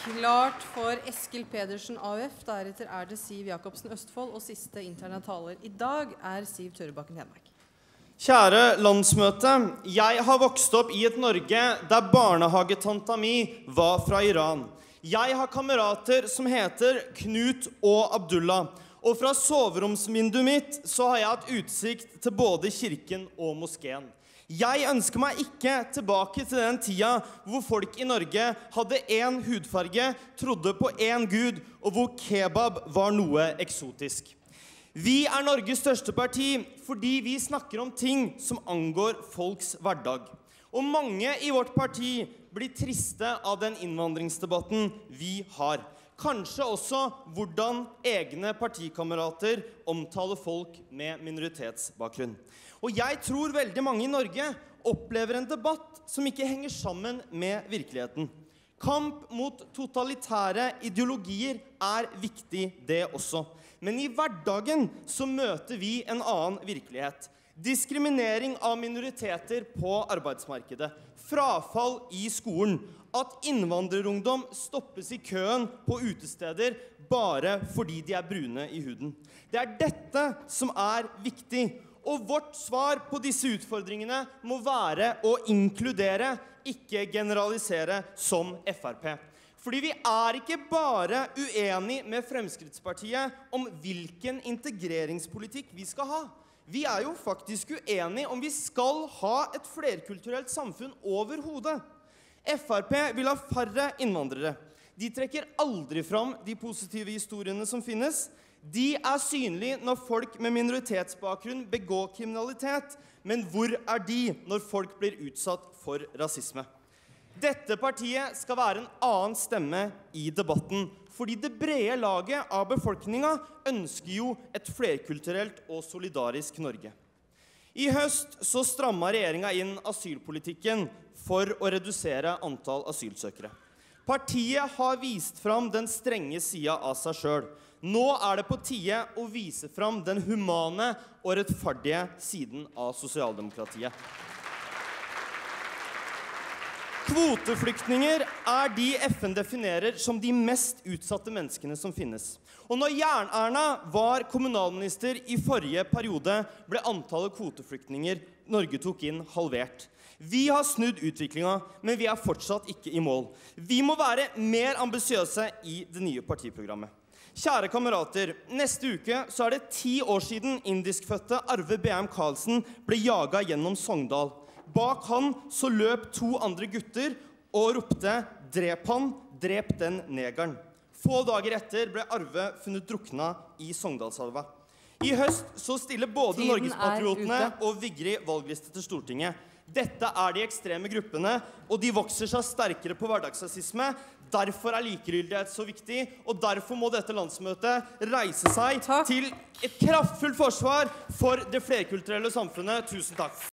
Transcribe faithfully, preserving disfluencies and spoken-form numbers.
Klart for Eskil Pedersen A U F, deretter er det Siv Jakobsen Østfold, og siste interne taler i dag er Siv Tørrebakken Hedmark. Kjære landsmøte, jeg har vokst opp i et Norge der barnehagetanta mi var fra Iran. Jeg har kamerater som heter Knut og Abdullah, og fra soveromsvinduet mitt så har jeg hatt utsikt til både kirken og moskeen. Jeg ønsker meg ikke tilbake til den tida hvor folk i Norge hadde en hudfarge, trodde på en gud, og hvor kebab var noe eksotisk. Vi er Norges største parti fordi vi snakker om ting som angår folks hverdag. Og mange i vårt parti blir triste av den innvandringsdebatten vi har. Kanskje også hvordan egne partikamerater omtaler folk med minoritetsbakgrunn. Og jeg tror veldig mange i Norge opplever en debatt som ikke henger sammen med virkeligheten. Kamp mot totalitære ideologier er viktig det også. Men i hverdagen så møter vi en annen virkelighet. Diskriminering av minoriteter på arbeidsmarkedet, frafall i skolen, at innvandrerungdom stoppes i køen på utesteder bare fordi de er brune i huden. Det er dette som er viktig, og vårt svar på disse utfordringene må være å inkludere, ikke generalisere som F R P. Fordi vi er ikke bare uenige med Fremskrittspartiet om hvilken integreringspolitikk vi skal ha. Vi er jo faktisk uenige om vi skal ha et flerkulturelt samfunn overhodet. F R P vil ha færre innvandrere. De trekker aldri fram de positive historiene som finnes. De er synlige når folk med minoritetsbakgrunn begår kriminalitet, men hvor er de når folk blir utsatt for rasisme? Dette partiet skal være en annen stemme i debatten, fordi det brede laget av befolkningen ønsker jo et flerkulturelt og solidarisk Norge. I høst så strammet regjeringen inn asylpolitikken for å redusere antall asylsøkere. Partiet har vist fram den strenge siden av seg selv. Nå er det på tide å vise fram den humane og rettferdige siden av sosialdemokratiet. Kvoteflyktninger er de F N definerer som de mest utsatte menneskene som finnes. Og når Jern-Erna var kommunalminister i forrige periode, ble antallet kvoteflyktninger Norge tok inn halvert. Vi har snudd utviklingen, men vi er fortsatt ikke i mål. Vi må være mer ambisiøse i det nye partiprogrammet. Kjære kamerater, neste uke så er det ti år siden indiskfødte Arve B M Karlsen ble jaget gjennom Sogndal. Bak han så løp to andre gutter og ropte «Drep han, drep den negeren». Få dager etter ble Arve funnet drukna i Sogndalselva. I høst så stiller både Norgespatriotene og Vigri valgliste til Stortinget. Dette er de ekstreme gruppene, og de vokser seg sterkere på hverdagsrasisme. Derfor er likegyldighet så viktig, og derfor må dette landsmøtet reise seg til et kraftfullt forsvar for det flerkulturelle samfunnet. Tusen takk.